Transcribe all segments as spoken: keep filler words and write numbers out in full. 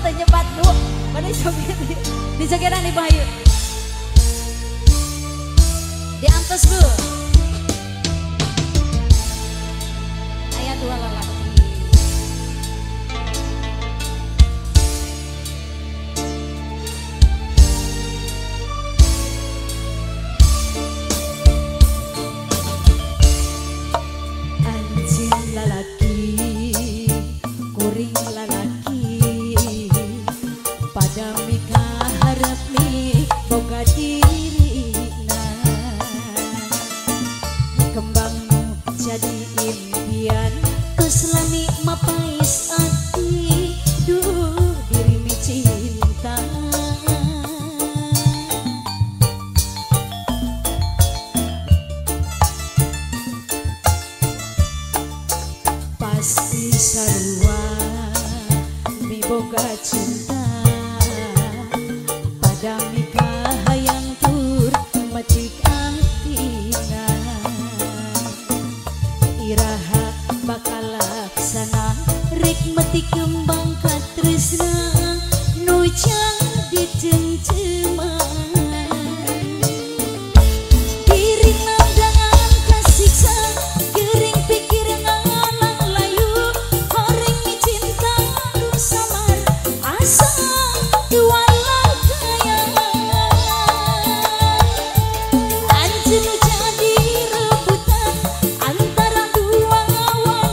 Tenyebat bu, mana joget di jogetan di Bayu. Di antos bu. Ayat dua lelaki. Anjing lalaki, kuring lalaki, pada mika harap mi boga dirina, kembangmu jadi impian, keselami mapais hati, duh diri mi cinta. Pasti sarua mi boga cinta, pada mika hayang tur macik antina, iraha bakal laksana rek mati kembang katresna nujang dicengceman.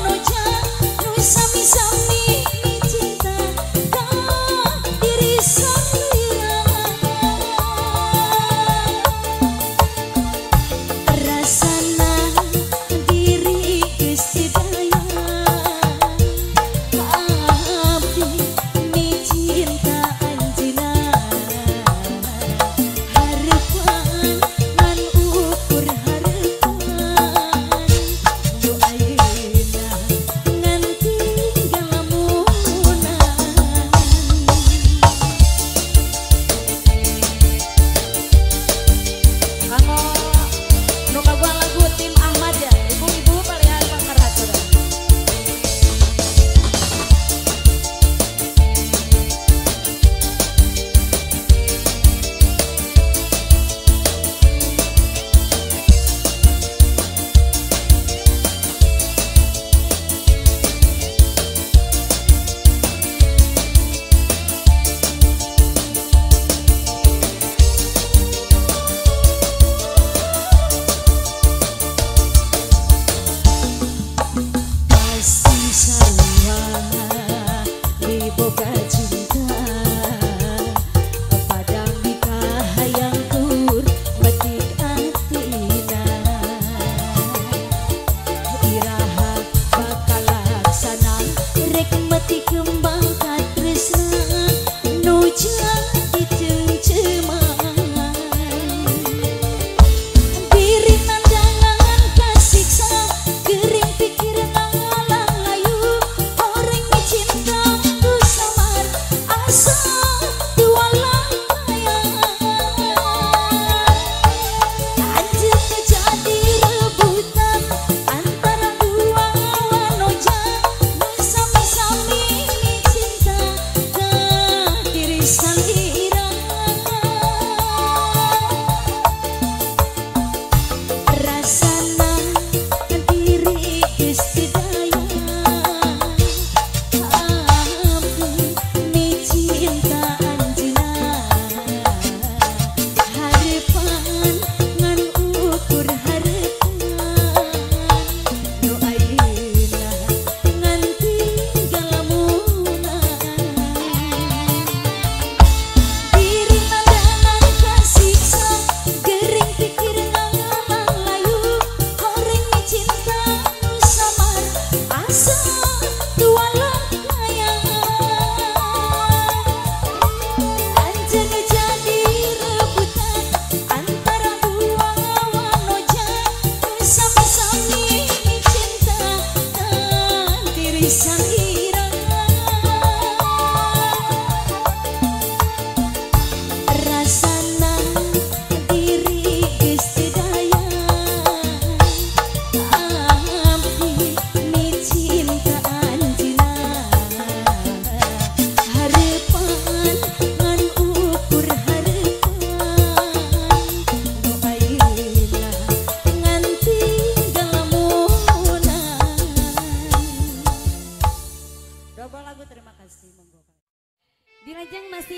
Sami-sami cinta kau diri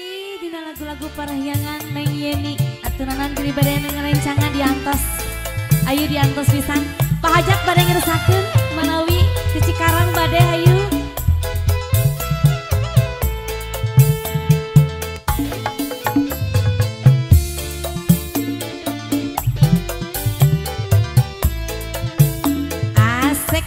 kasih dina lagu-lagu parahyangan Neng Yeni atunanan gini badai ngerencangan diantos ayu diantos pisan Pak Hajat badai ngeresakeun manawi di Cikarang badai ayu asik.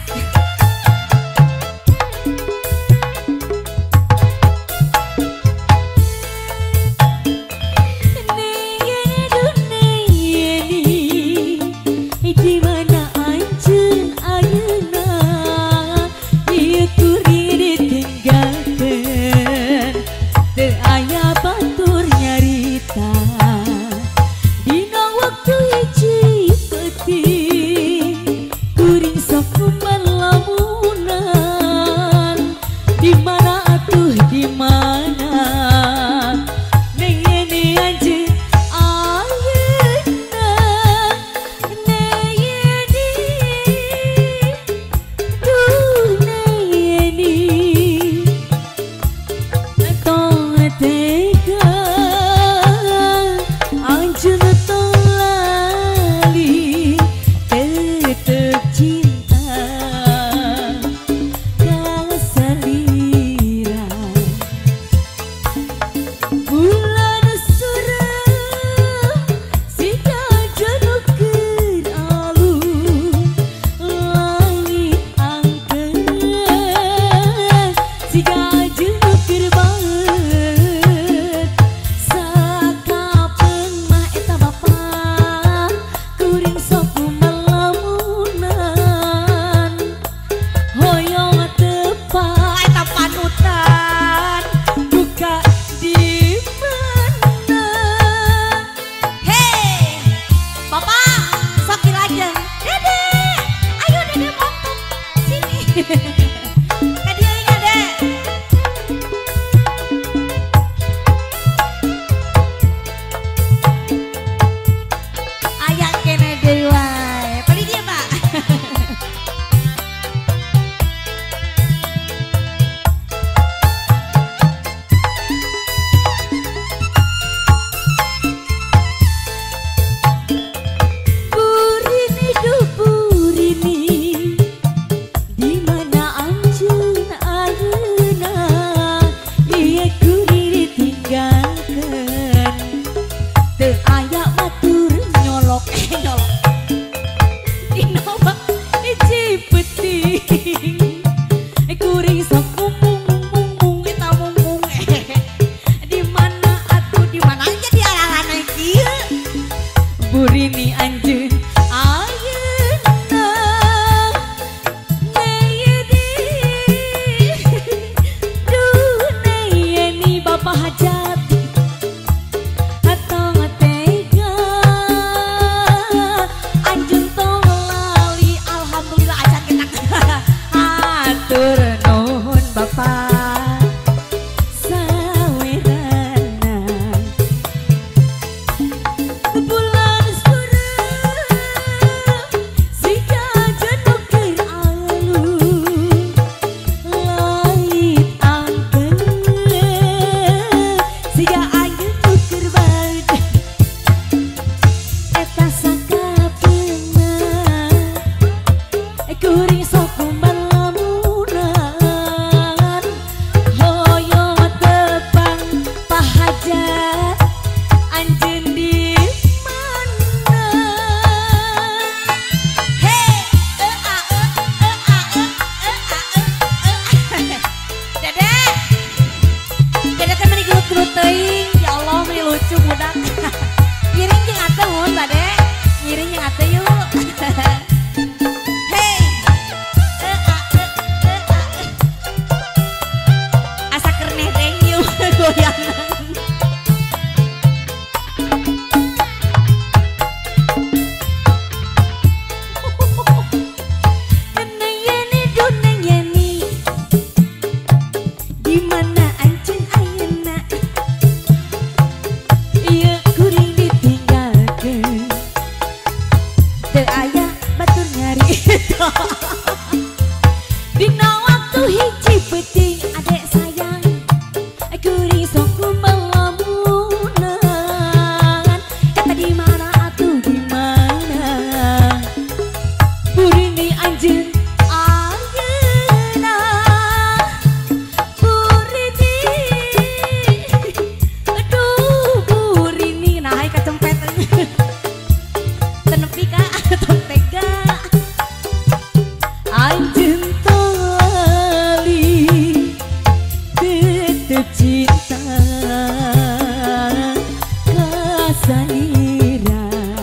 salira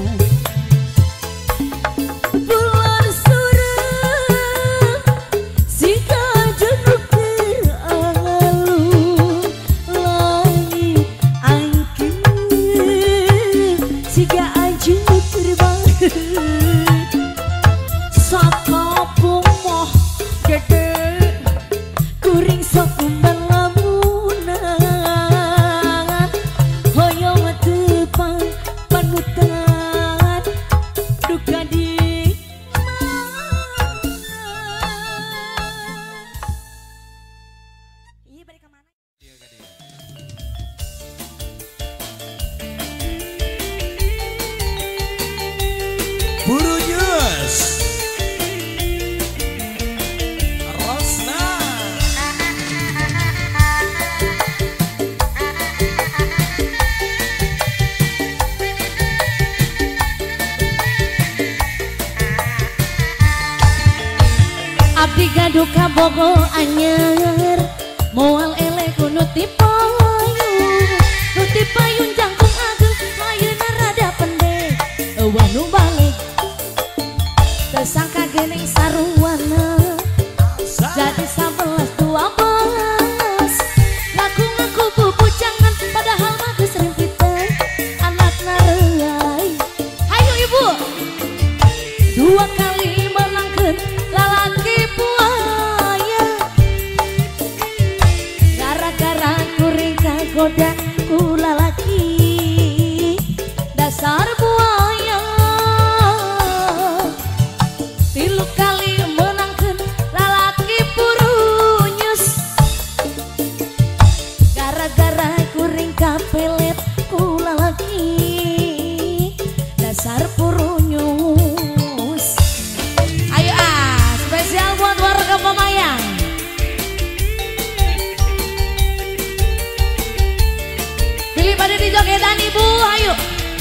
bulan surem sika jenuk teralu langit angkin sika anjing terbang saka pomoh gede kuring sok Buru News Rosna abdi gaduh ka bogo anyer moal ele kuno ti payun nu ti payun jangkung ageng ayeuna rada pendek eueuh nu balik teu sangka geuning saruana jadi sabelas dua belas ngaku-ngaku bubujangan padahal mah geus rimpitan anakna reuai hayu ibu dua kali menangkeun lalaki buaya gara-gara kuring kagoda ku lalaki dasar buaya tilu kali menangkeun lalaki purunyus gara-gara kuring kapelet ku lalaki dasar purunyus. Ayo ah, spesial buat warga Pemayang. Pilih pada dijogetan ibu, ayo.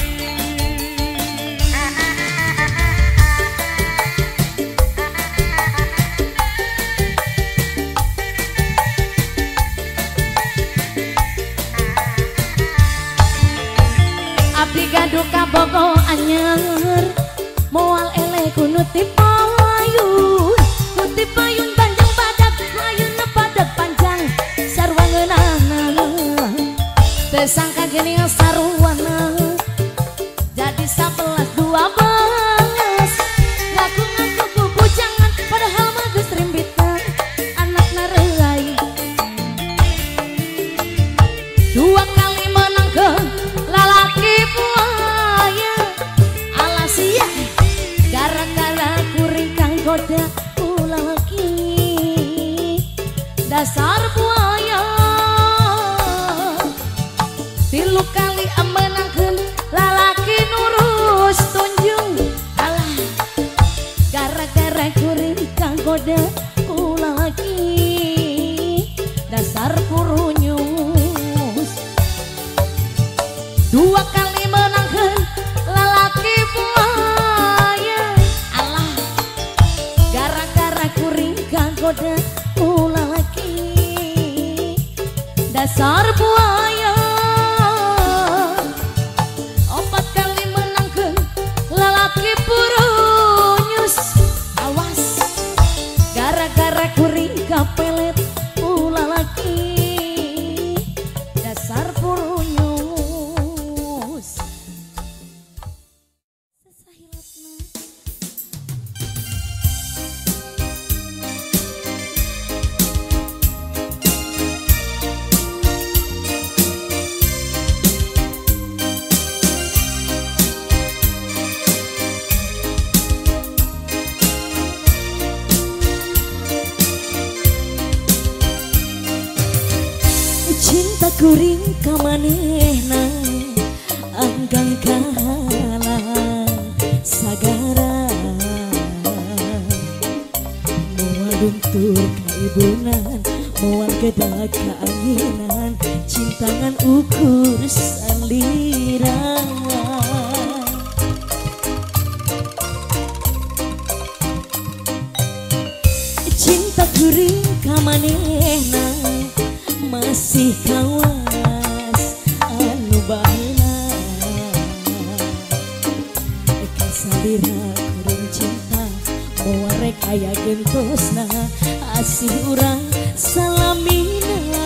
Abdi gaduh ka bogo anyer moal ele kuno ti payun nu ti payun panjang badak ayeuna badak panjang sarua ngeunana teu sangka geuning saruana jadi sabelas dua belas ngaku-ngaku bubujangan padahal mah geus rimbitan anakna reuai dua kali menangkeun lalaki buaya alasia gara-gara kuring kang goda ku lalaki dasar buaya tilu kali menangkeun lalaki nurus tunjung alah gara-gara kuring kang goda ku lalaki dasar purunyus dua kali menangkeun lalaki buaya alah gara-gara kuring kagoda ku lalaki dasar buaya opat kali menangkeun lalaki purunyus awas gara-gara kuring kapelet ku lalaki dasar purunyus. Cinta kuring ka manehna anggang kahala sagara moal luntur ka ibunan moal gedag ka anginan cintangan ukur salira cinta kuring ka manehna masih kawas anu baheula Kasabira kurang cinta Muarek aya gentosna asih urang salamina.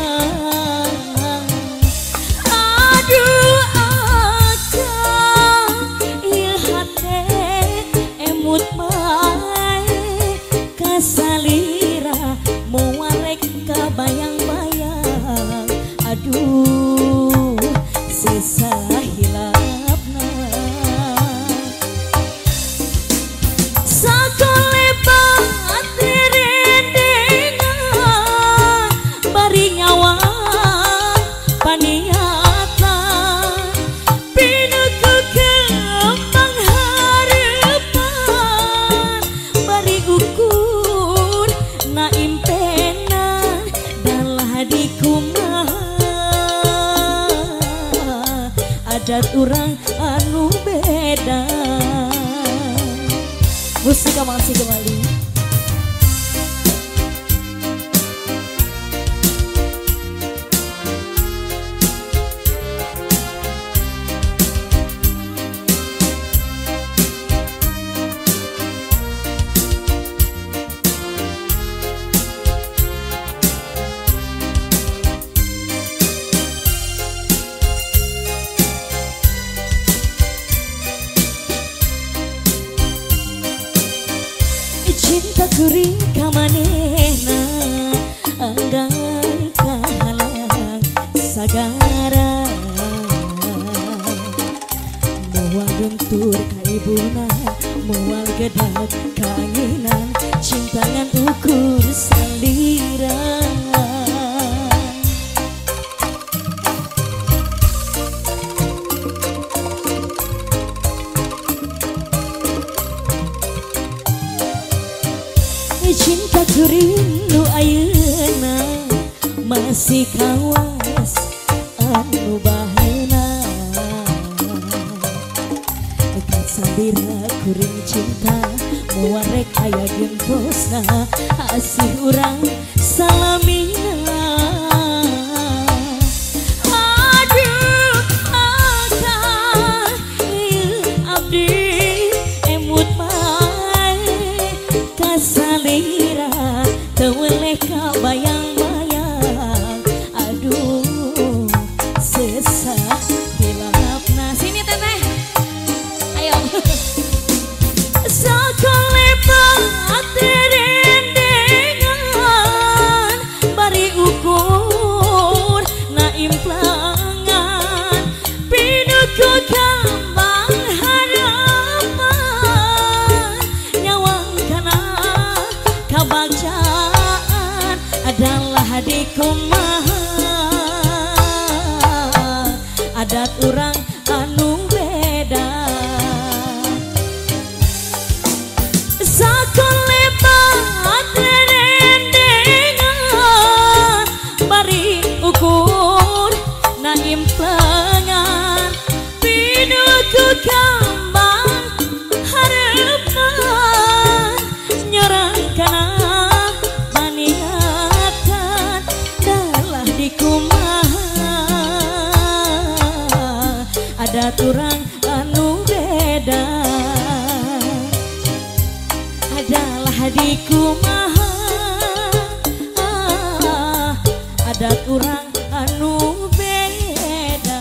Aduh akang ieu hate emut bae kasalira muarek kabayang-bayang. Aduh sisa hilapna sakole baterendengan bari nyawang paniatan pinuku kembang harapan bari ukur na impenan dalah di kumaha adat urang anu beda. Musik masih kembali. Cinta kuring kamanehna anggan kahalang sagara moal guntur ka ibuna moal gedak kanginan cintangan ukur salira. Cinta kurindu ayeuna masih kawas anu baheuna. Kasabira kuring cinta muarek aya gentosna asih urang salamina. Aduh akang ieu abdi emut bae kasalira teweleh kabayang-bayang. Aduh sesah hilapna. Sini teteh, ayo. Sakole baterendengan bari ukur na implangan pinuku kambang harapan nyawang kana kabacaan adalah di kumaha adat urang anu beda. Sakole baterendengan bari ukur na implengan pinuku kambang harapan nyerang kana maniatan dalah di kumaha adat urang anu beda. Adalah di kumaha adat urang anu beda.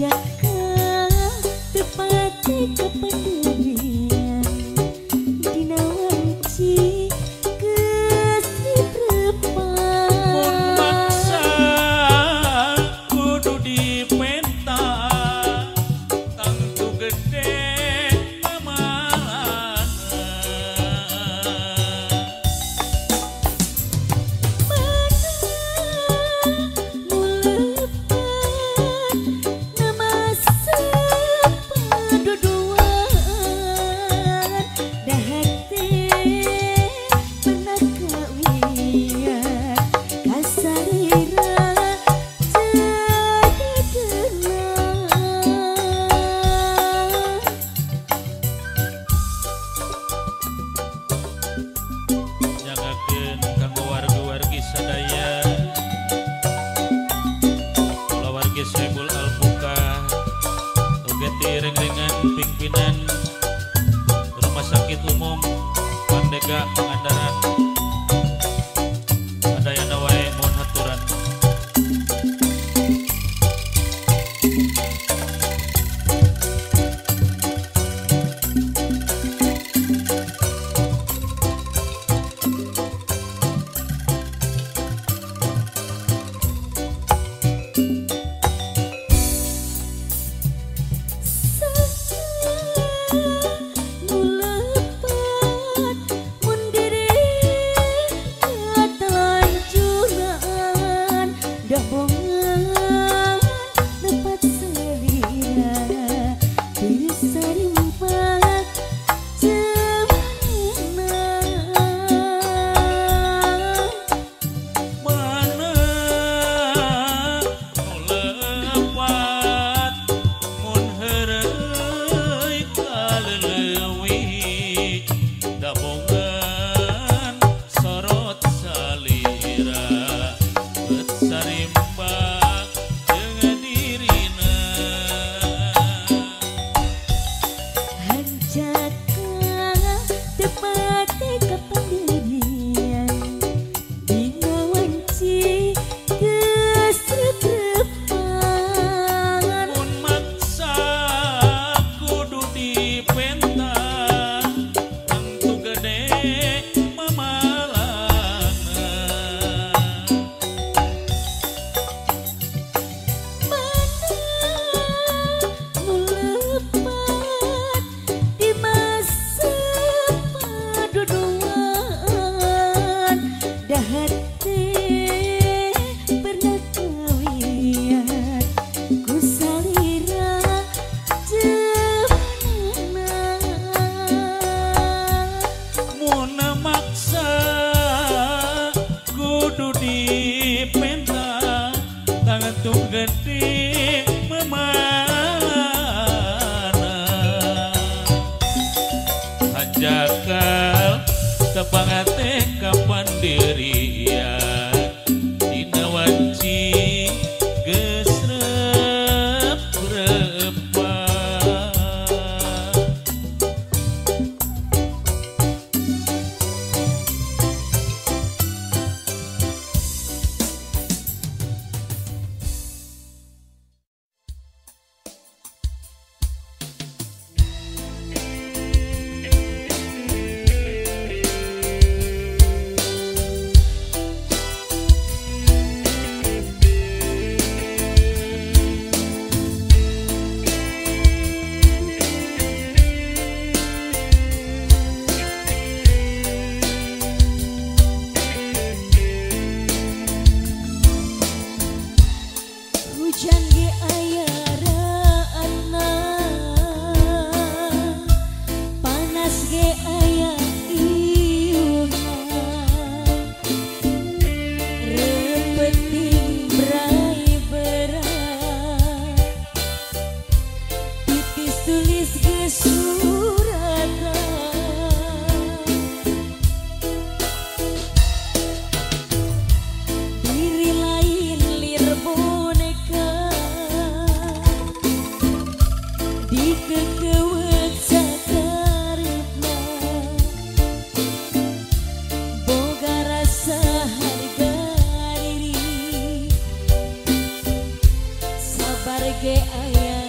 Ge ayah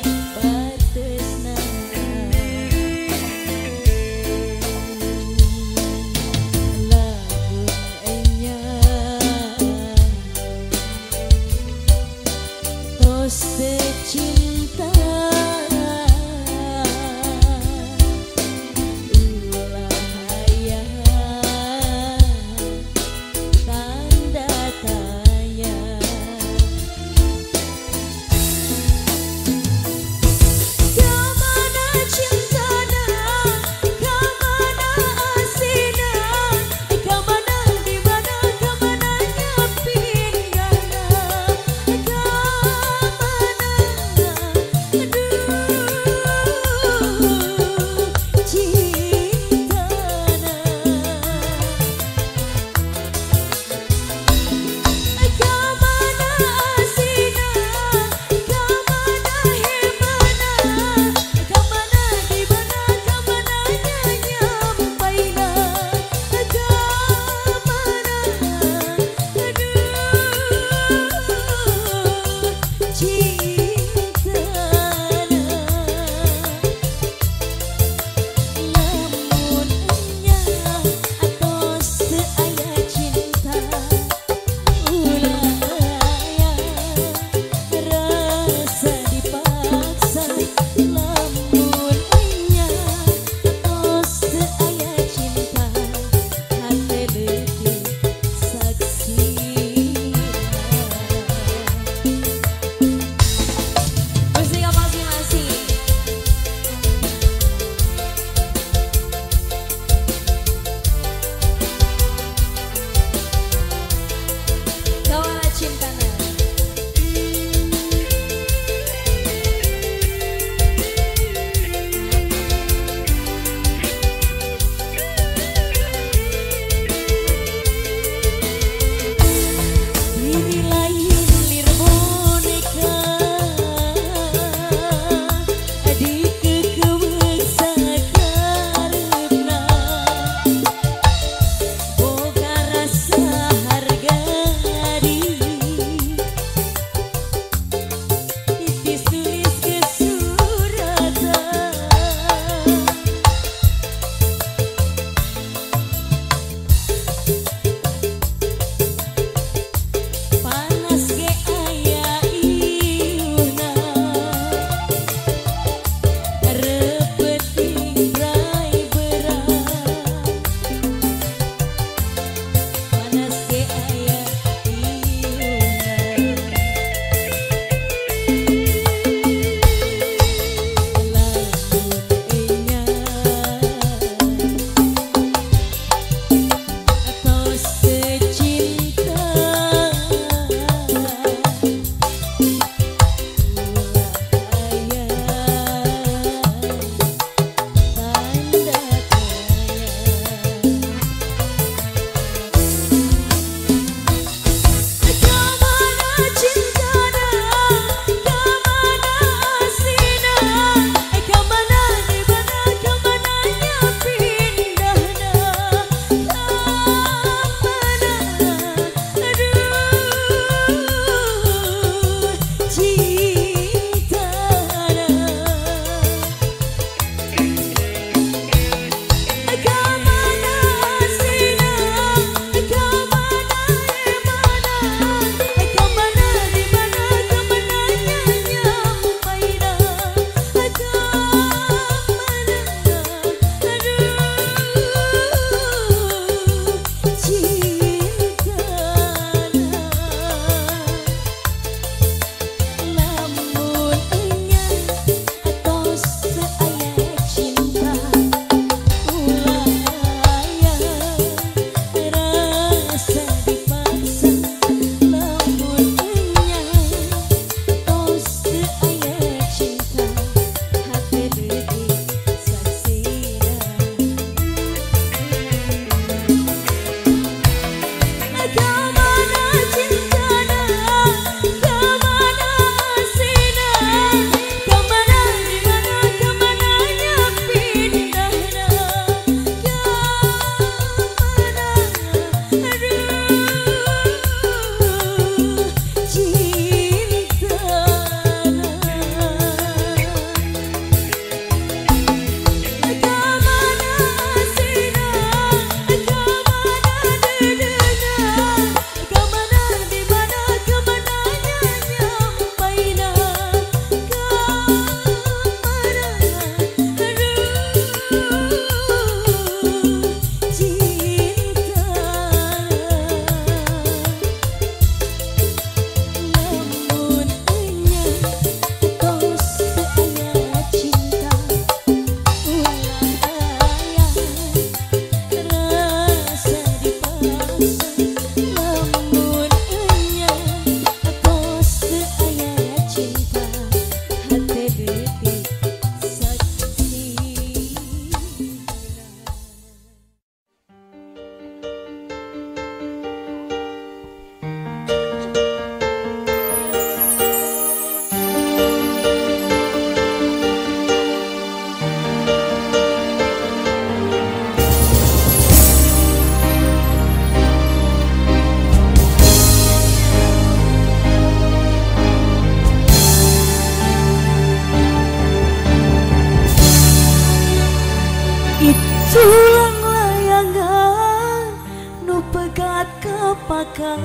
tulang layangan nu pegat kepakan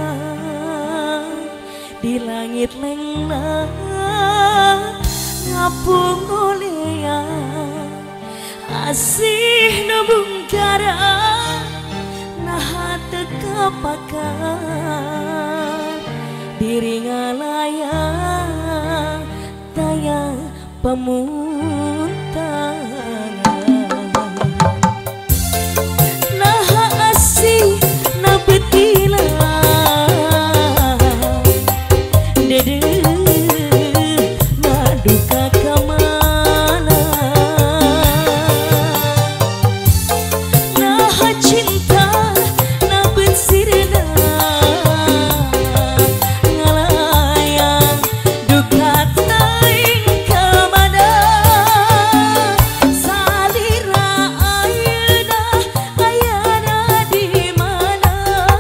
di langit lengna ngapung olean asih nu bungkara nah teu kepakan diri ngalayang tayang pemuntangan nah asih na betila dede na duka kamana nah cinta na bensirna ngalayang duka teuing kamana salira ayeuna ayana di mana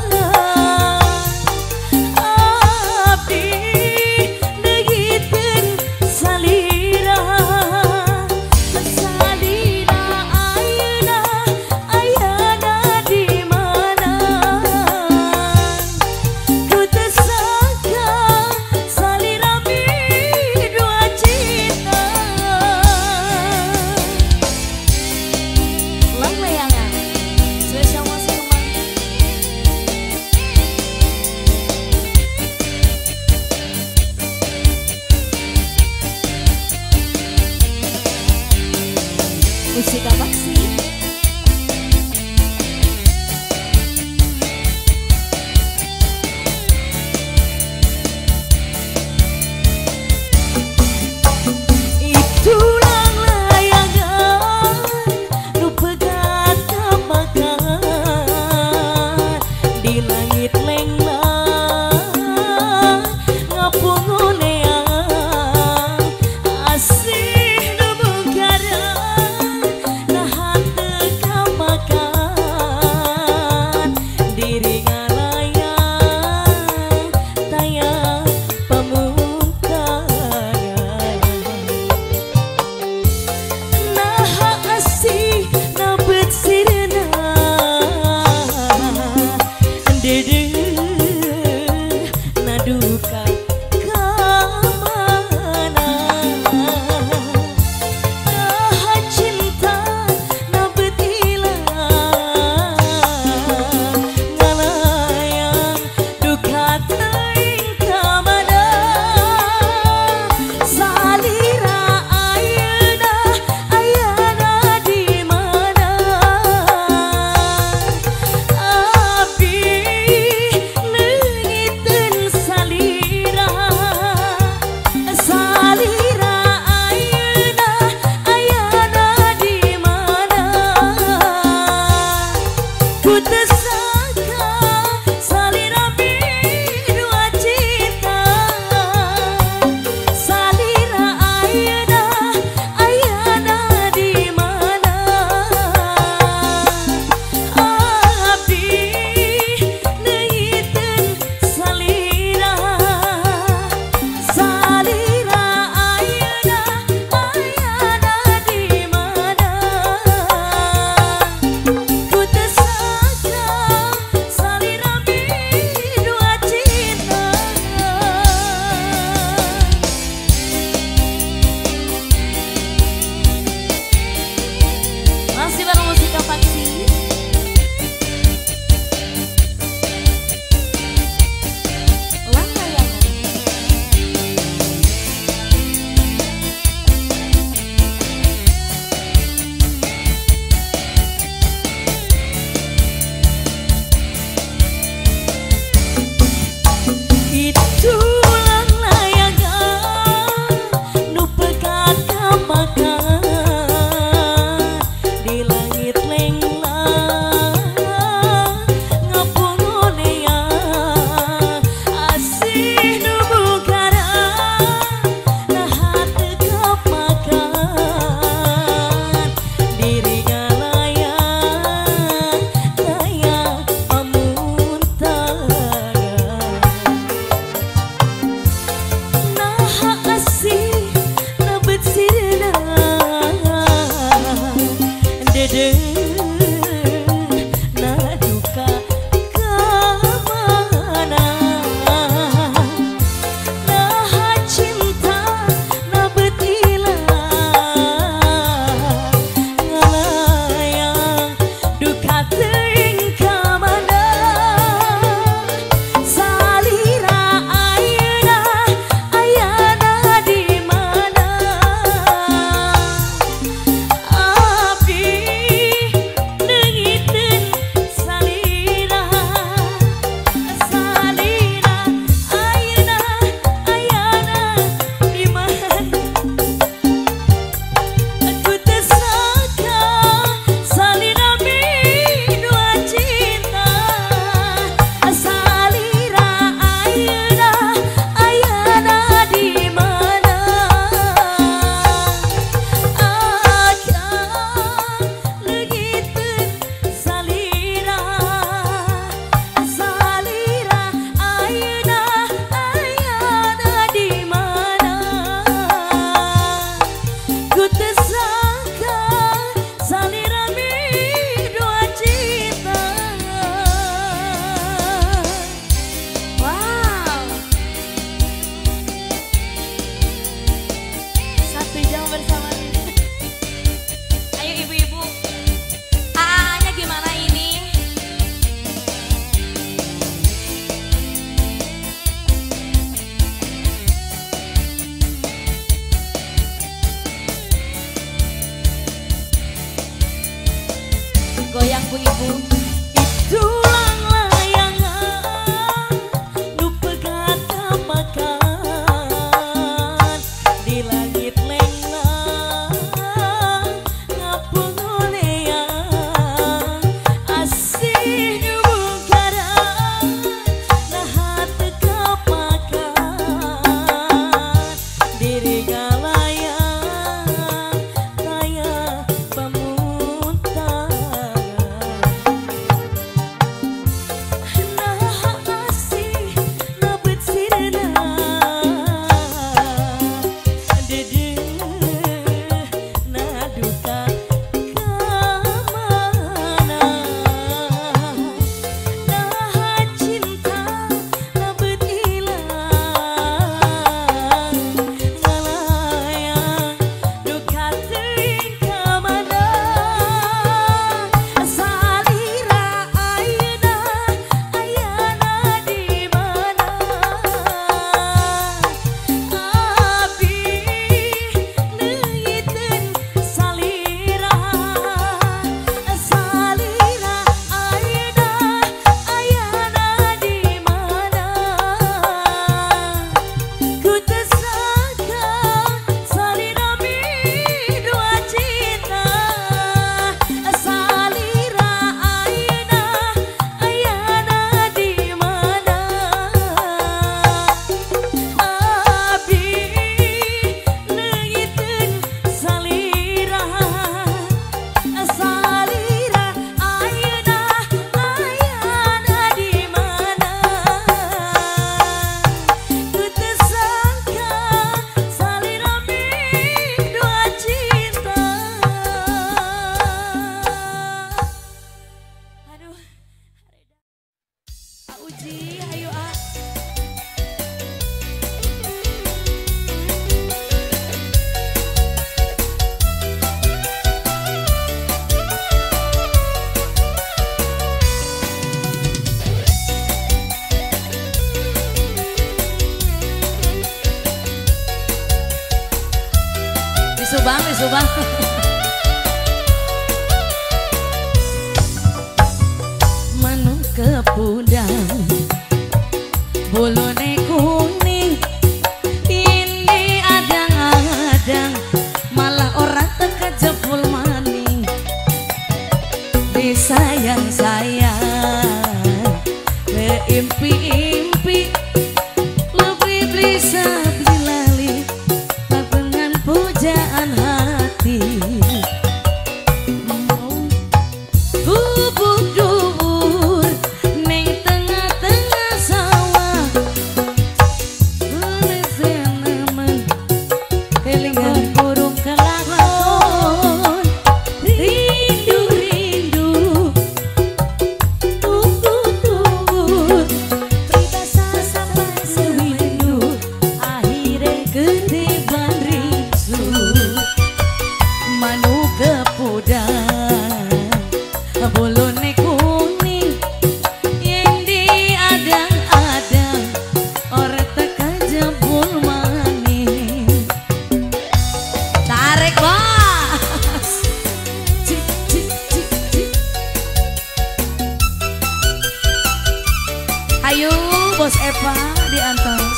abdi negiteun salira salira ayeuna ayana di mana ku teu sangka salira dua cinta Lang layangan spesial masih kemana? Musik apa sih? Itulah layangan nu pegat kepakan di langit lengna ngapung olean asih nu bungkara nah teu bersama ini. Ayo ibu-ibu. A-nya gimana ini? Goyang bu ibu. Tulang layangan nu pegat makan di langit lengang ngapung leang asih nu bungkaran nah teka pakan diri galayang kaya pemuntaran. Subang, di Subang. Manuk kepudang bolone kuning ini adang-adang malah orang teka jebul maning disayang-sayang keimpi-impi lebih bisa bilali dengan pujaan hati. Dubur-dubur neng tengah-tengah sawah lesenemen kelingan burung kelakon rindu-rindu tunggu-tunggu pribasa sampai sewindu akhirnya ketiban rinsu manuk kepudang bolone kuning yang diadang-adang orang teka jebul maning tarik bos cik cik cik cik ayo bos Eva diantos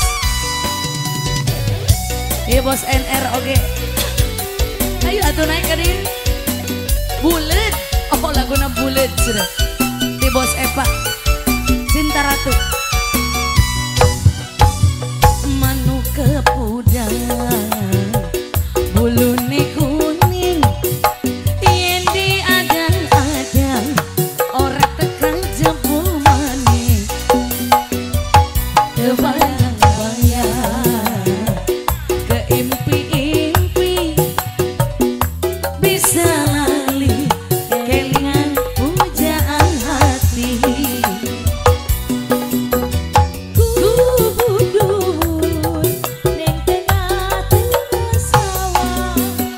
iya bos N R oke ayo atuh naik ke dia bulet oh laguna bulet sudah di bos Eva Cinta Ratu manuk kepudang bulune kuning yen diadang-adang ora tekan jebul maning kebayang-bayang keimpi-impi bisa lali kelingan pujaan hati. Dubur-dubur neng tengah-tengah sawah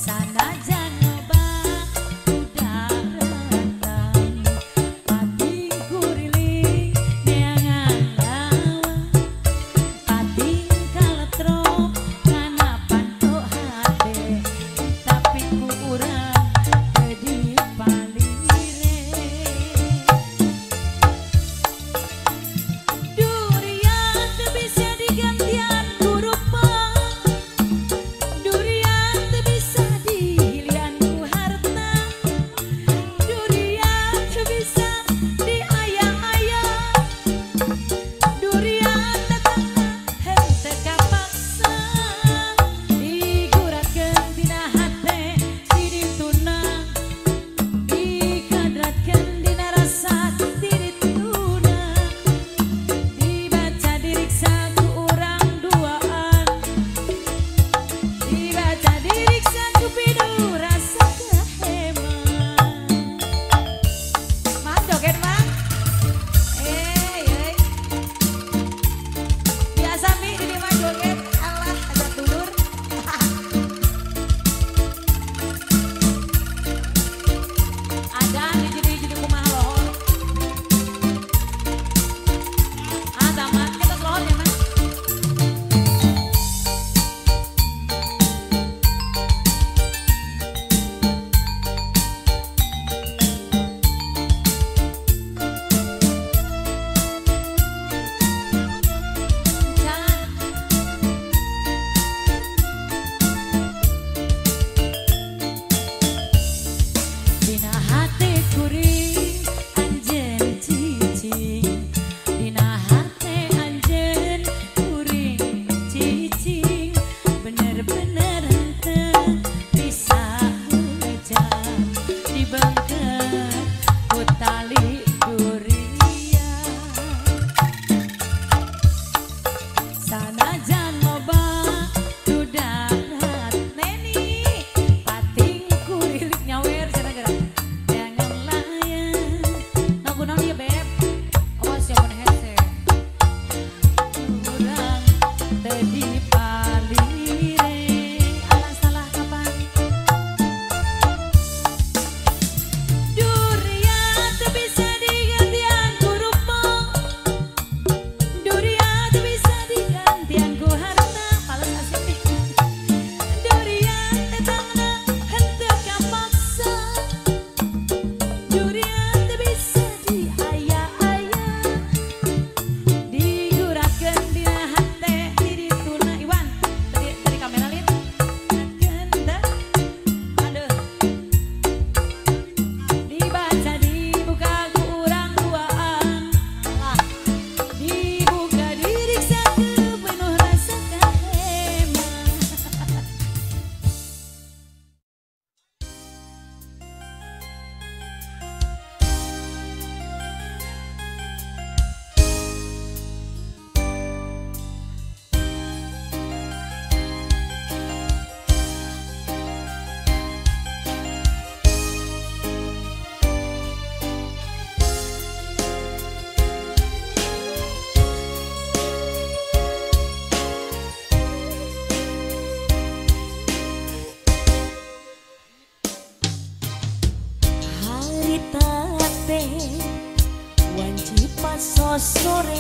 sore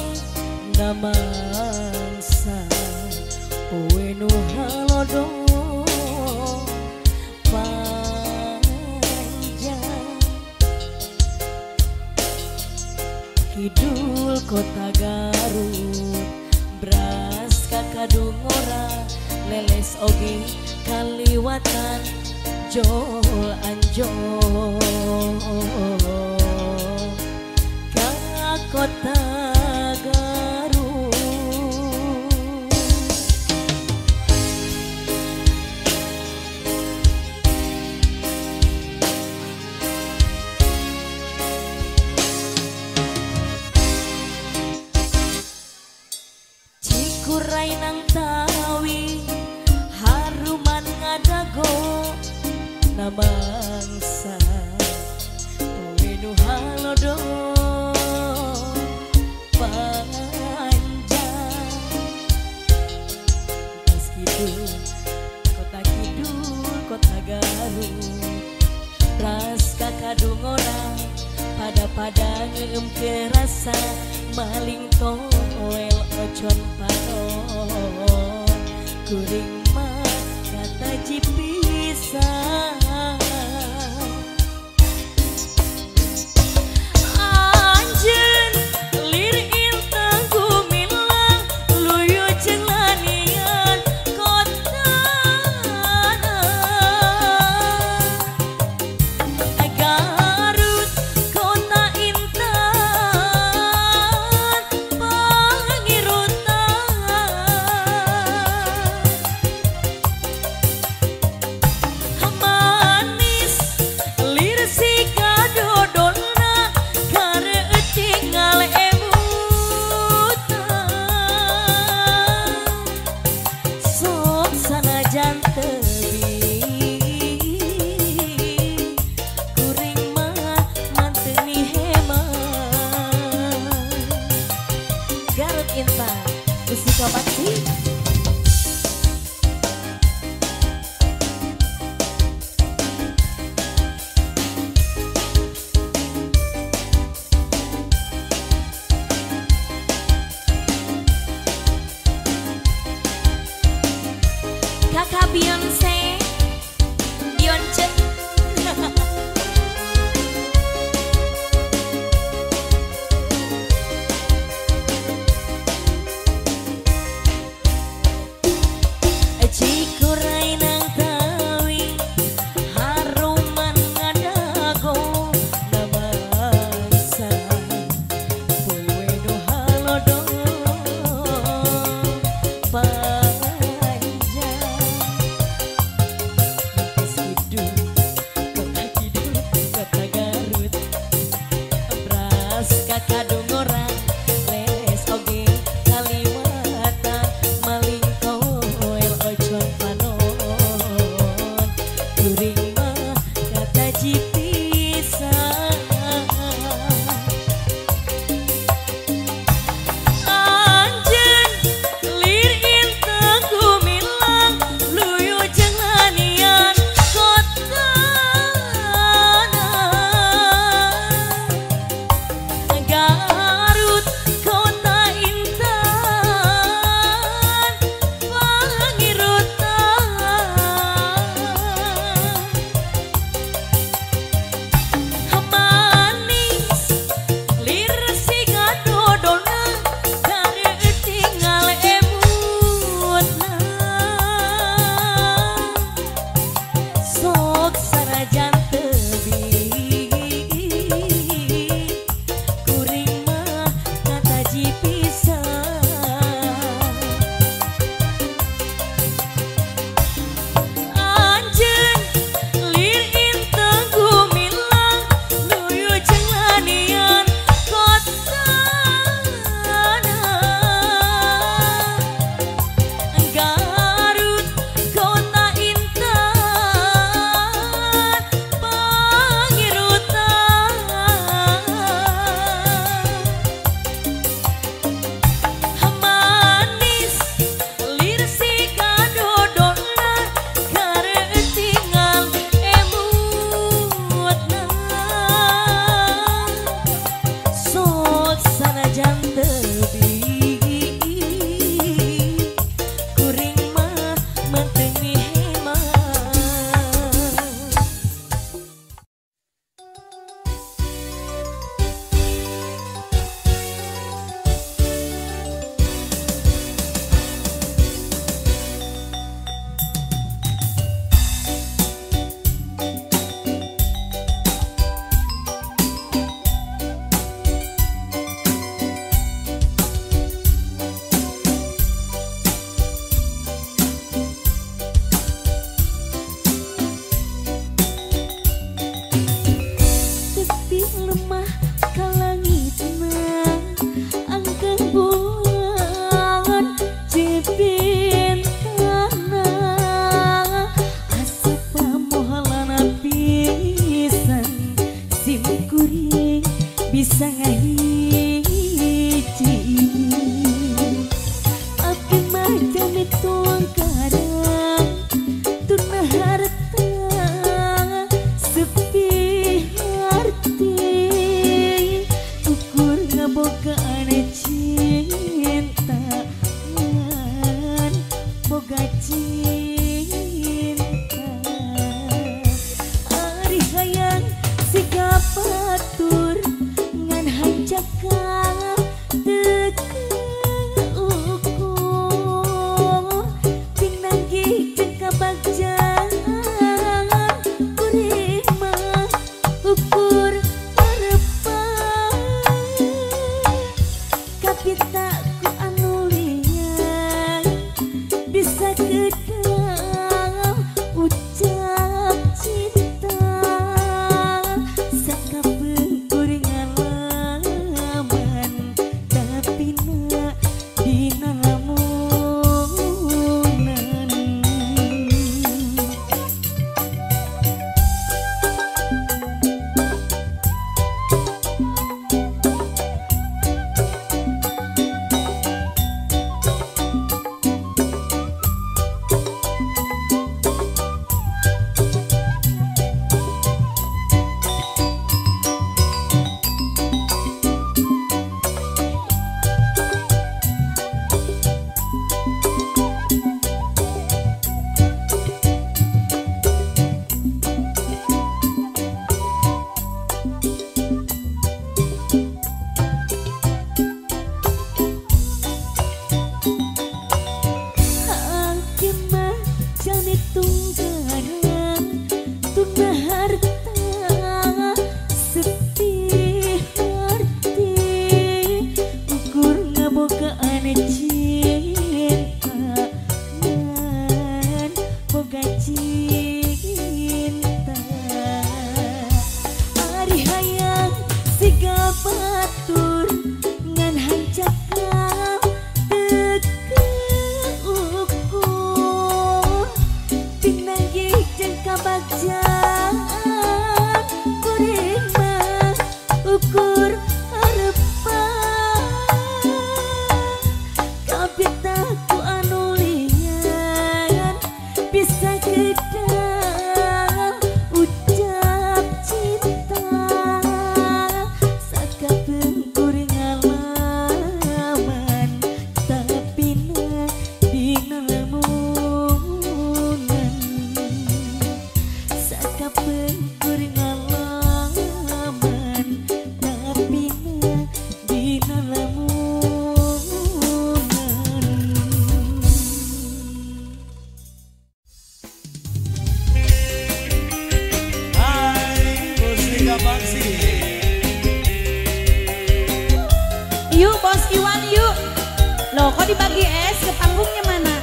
namangsa kowe nu halodo panjang kidul kota Garut bras kakadung ora leles oge kaliwatan jol anjol ka kota Garut Cikuray nang tawi haruman ngadago namangsa kowe nu halodo panjang pas kidul kota kidul kota Garut Garut ras kakadungona pada-pada ngeum kerasa maling toel ocon panon kuring mah kata jipisah anjeun lir intang gumilang luyu jeung lanian kotana Garut kota intan pangirutan Yuk Bos Iwan yuk. Loh kok dibagi es, ke panggungnya mana?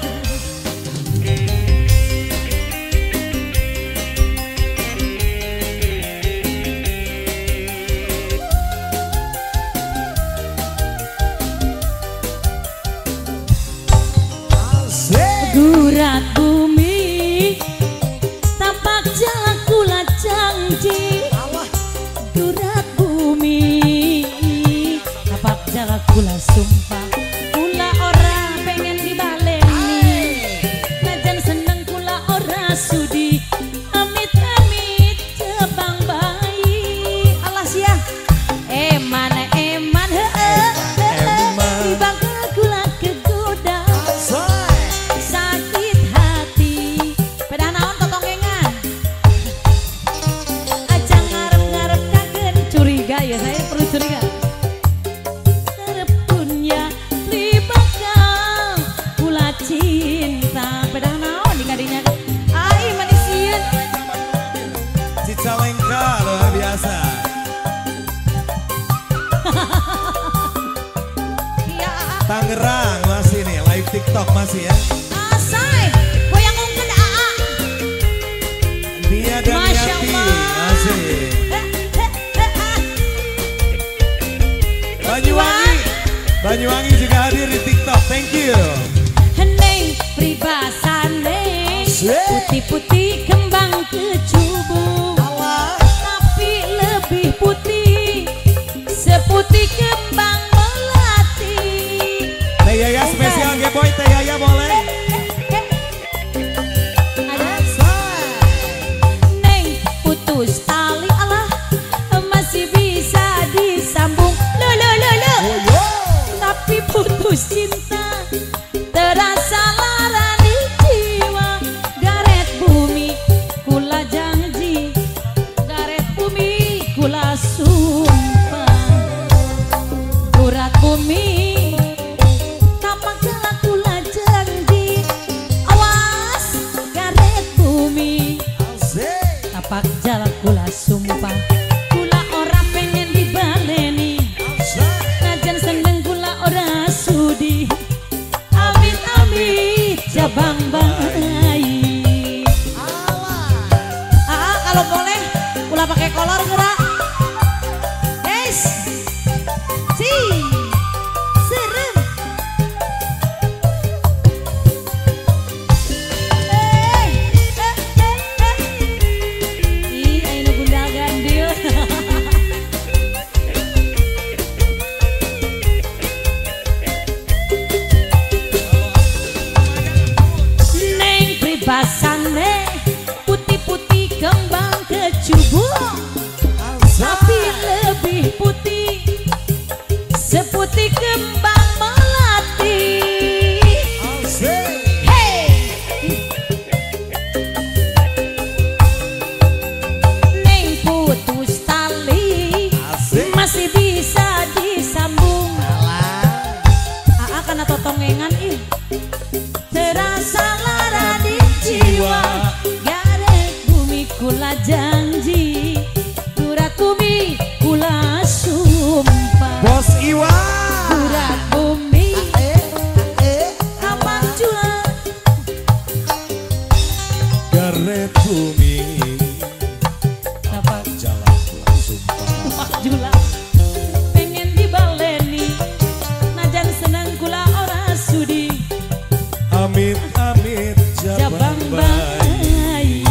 Gurat bumi tampak jalan kula janji. Gurat bumi tampak jalan kula sumpah. Kula ora pengen dibaleni, najan seneng kula ora sudi. Amit amit jebang bayi. Alas ya, eman eman heeh heeh tibang kula kegoda. Sakit hati, pada naon totongengan. Aja ngarep-ngarep kagen curiga ya, saya perlu curiga. Ngarep punya li bakal kula cinta. Pada naon di kadinya. Ai manisieun. Cicalengka luar biasa. Iya. Tangerang masih nih, live TikTok masih ya. Asai, goyang ungkeun aa. Nia dan Masya Yati Allah. masih. Eh, eh, eh, ah. Banyuwangi, Banyuwangi juga hadir di TikTok. Thank you. Heneng pribasane putih-putih kembang kecubung, tapi lebih putih seputih kembang melati. Teh Yaya spesial G-Boy, Teh Yaya boleh. Ada Neng putus tali Allah masih bisa disambung. Lo lo lo lo. Tapi putus cinta terasa lara di jiwa. Garet bumi kula janji, garet bumi kula sumpah. Gurat bumi tampak jalan kula janji. Awas garet bumi tapak jalan kula sumpah. Kula ora pengen dibaleni, najan seneng kula ora sudi. Amit amit jabang bayi. Ah, kalau boleh ulah pakai kolor gerak. Guys, si serem. Eh, eh, eh, eh. Ih, ayeuna gundal gandil. langit bumi Apa? jalan sumpah Pak Jula pengen dibaleni najan seneng kula ora sudi amit amit jabang Jabang bayi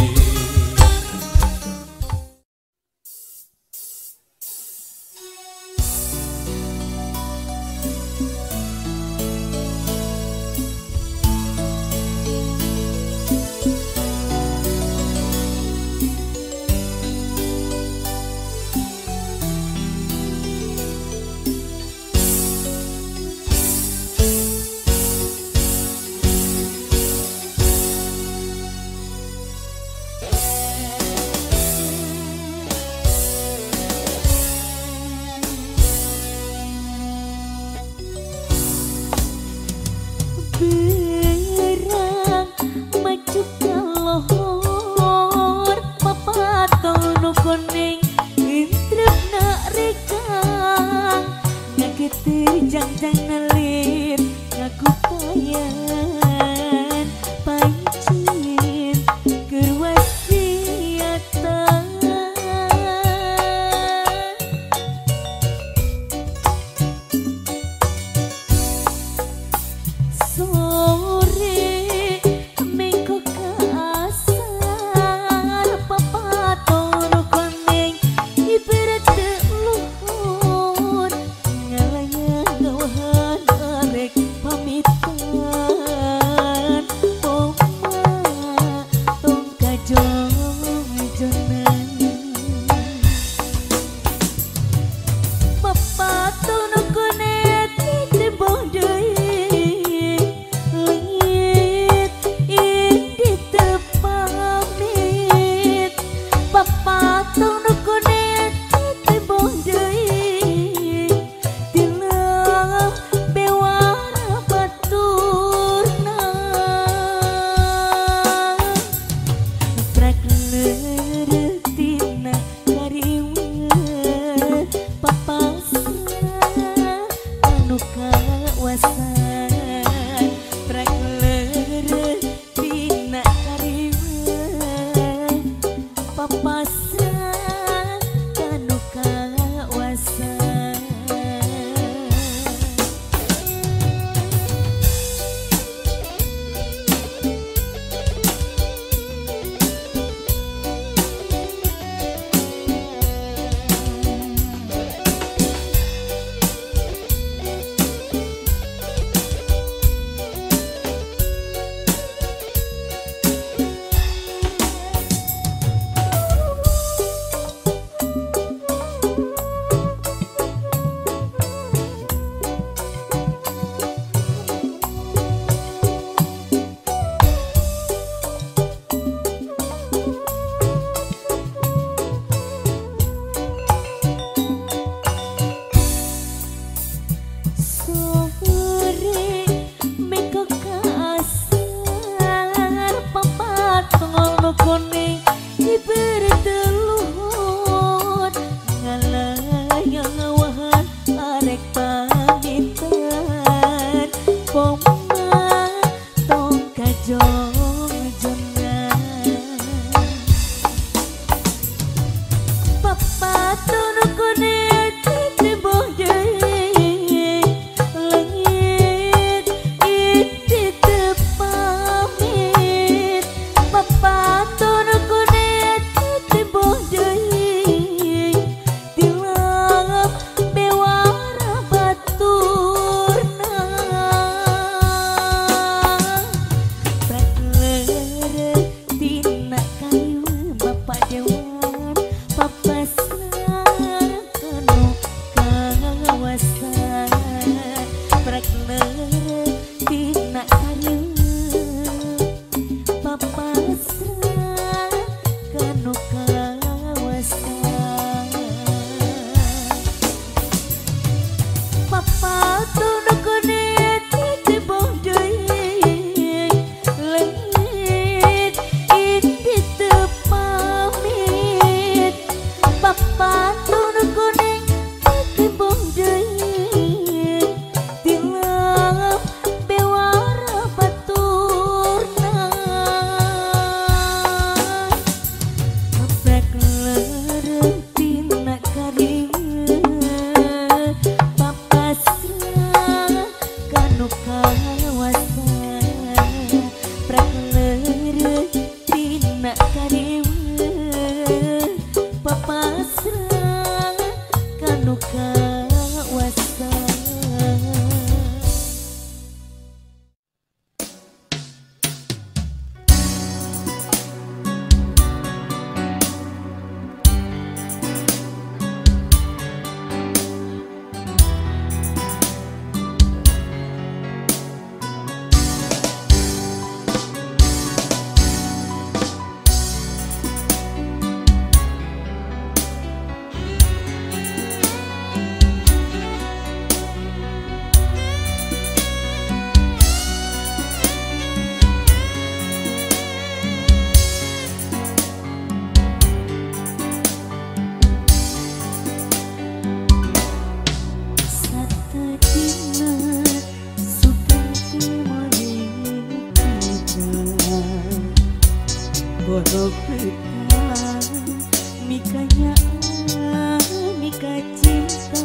mikanya mika cinta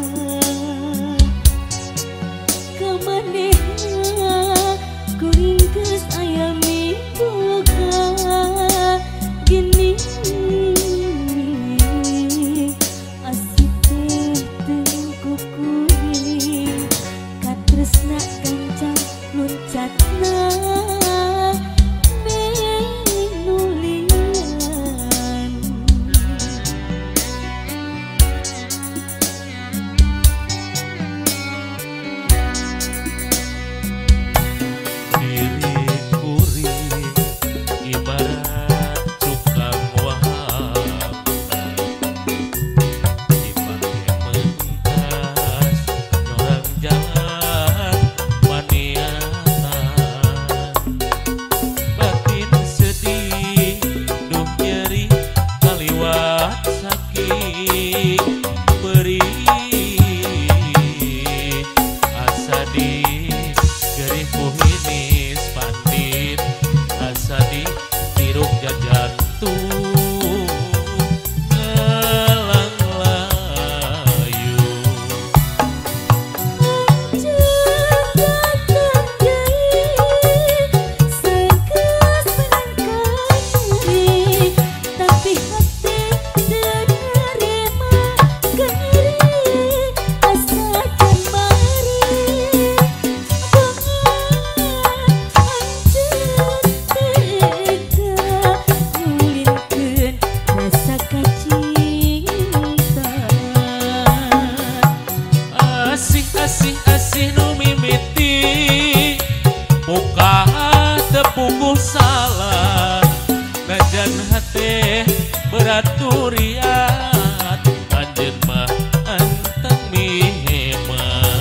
kemanehna kuring geus aya mingguga gini asik teh teu kuring katresna kencang loncatna salah najan hati beraturiat anjeun mah anteng mihemah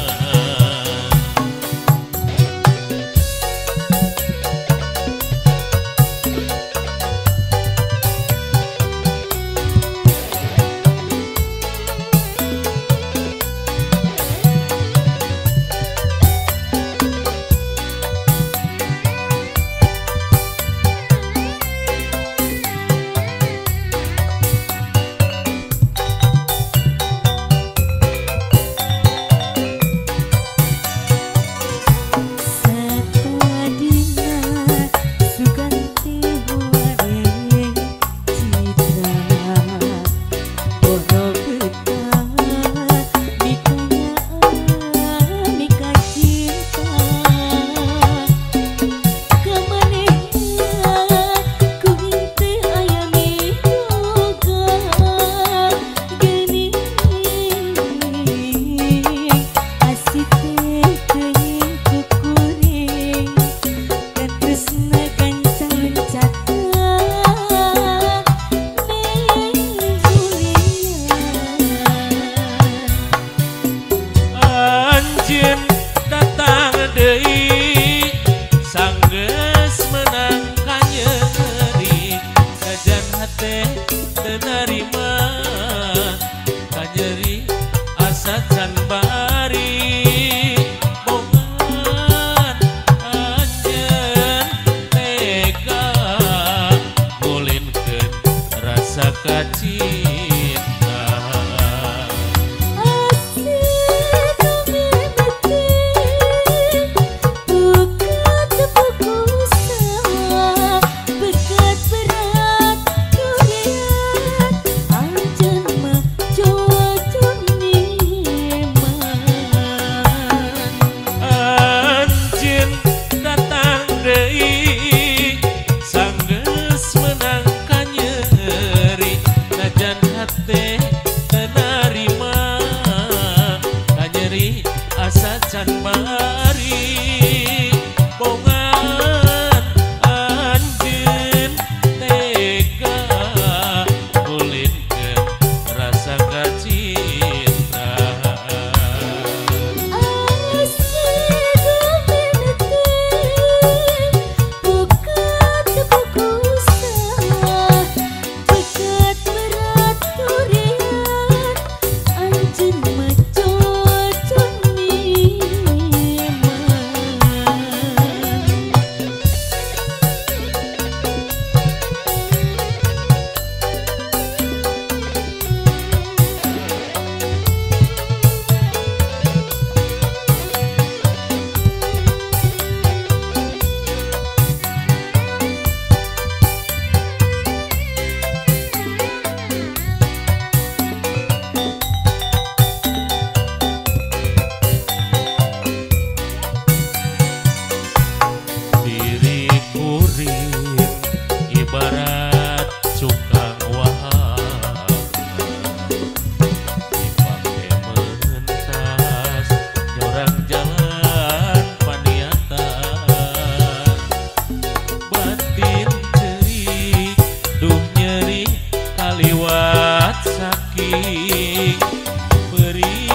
beri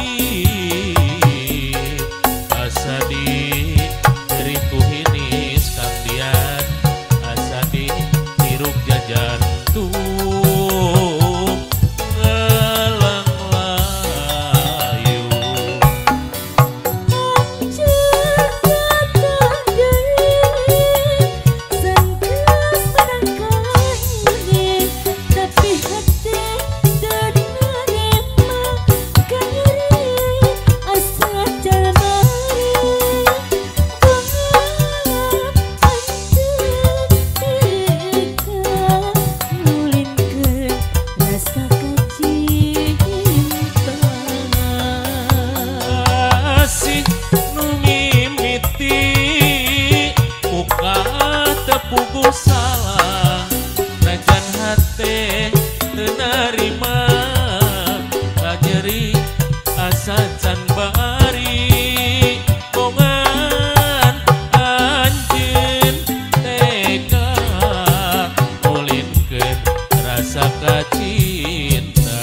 asa di diriku hinis kandian asa di tiruk jajan tuh ngelang layu asih nu mimiti muka tepugu salah najan hate teu narima kajeri asa can bari bongan anjeun tega mulinkeun rasa kacinta.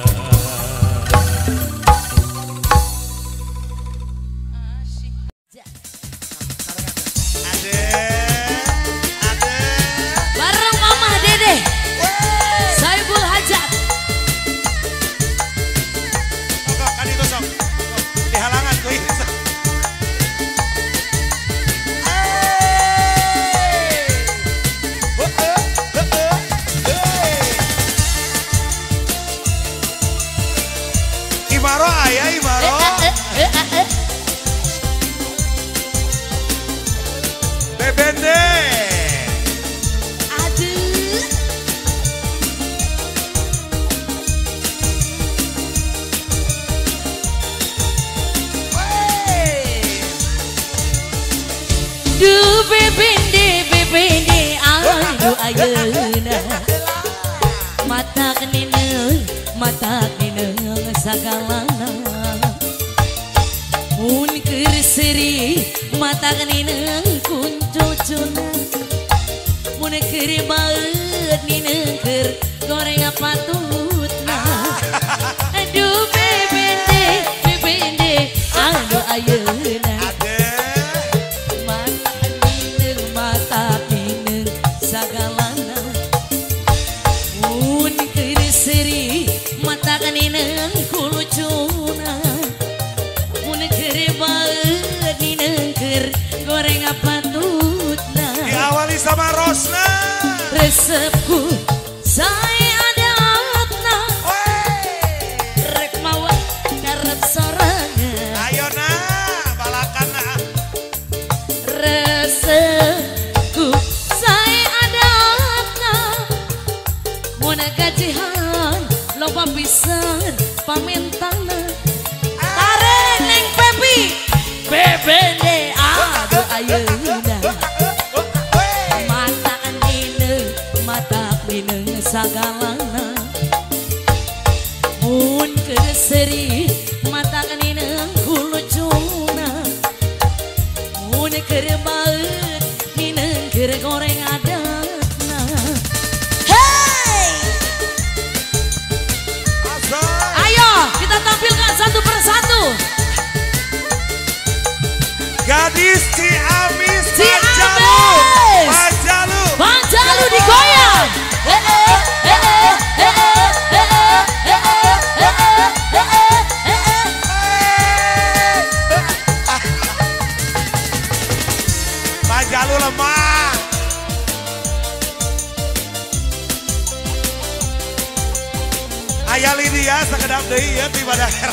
Ade, ade. Bareng Mama Dede Saibul Hajat. Sok, kan itu sok. Di halangan kuy. Imaro ayah Imaro. Bebende. Aduh. Duh bebende bebende aduh ayeuna mata kenineng mata kenineng sagalana mun keur seri mata kenineng kuncucuna mun keur baeut nineng keur goreng patutna aduh bebende bebende aduh ayeuna Ade. mata kenineng mata kenineng sagalana mun keur seri mata kenineng kulucuna mun keur baeut nineng keur goreng patutna Diawali sama Rosna. resepku saya adapna rek mawa karep sorangan Ayo na, balakan na. resepku saya adapna mun gajihan loba pisan pamentana tarik neng Pepi bebende aduh ayeuna mata kenineng mata kenineng sagalana mun keur seri mata kenineng kulucuna mun keur baeut nineng keur goreng adatna hey Asal. ayo kita tampilkan satu persatu Gadis Ciamis Ciamis. Panjalu. Panjalu. Panjalu digoyang eh eh eh eh eh eh eh eh eh eh eh Panjalu lemah. Ayah Lydia sekedap deui ya di daerah.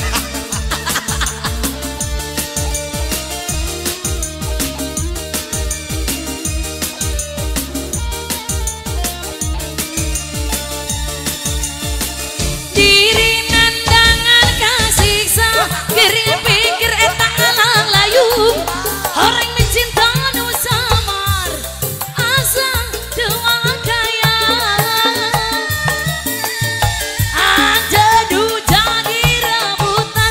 diri nandangan kasiksa kering pikir eta alang layu orang mencinta nu samar asa doa kaya ada du jadi rebutan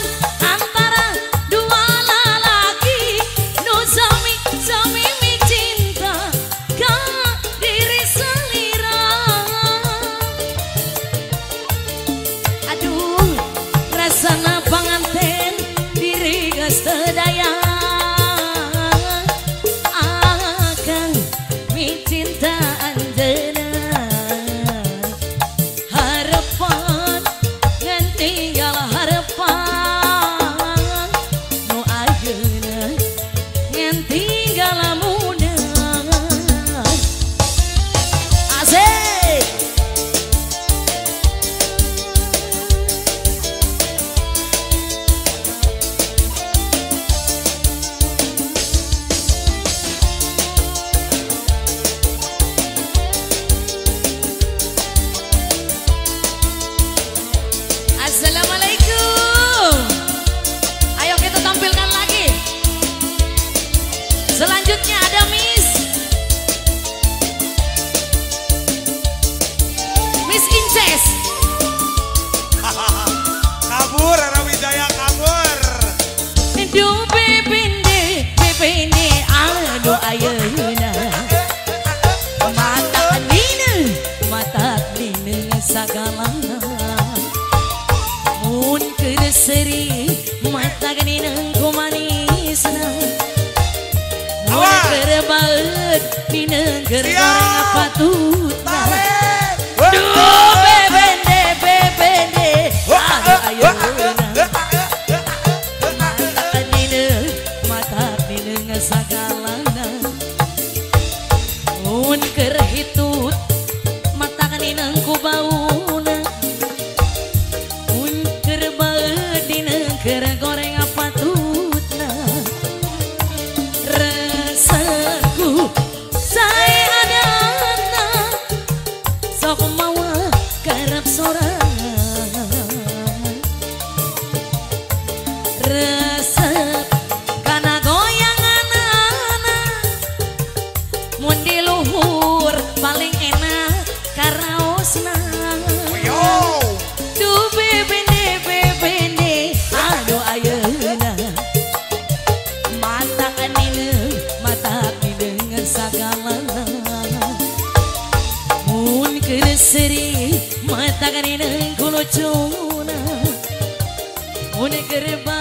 es. Kabur, Rara Wijaya kabur. Aduh bebende, bebende, aduh ayeuna. Mata nina, mata nina sagalana. Mun kereseri, mata nina kumanisna. Mun kerebaut, nina kergoreng apa tutna. Aduh bebende, bebende, aduh ayeuna. Sagalana mun keur hitut mata kaninang ku bauna mun keur baeud dina keur goreng apa tutna rasaku sae adana sok mawa karep sorangan resep kana mun di luhur paling enak karaosna. Duh bebende bebende aduh ayeuna mata kanina mata kanina sagalana mun kereseri mata kanina kulucuna mun kereba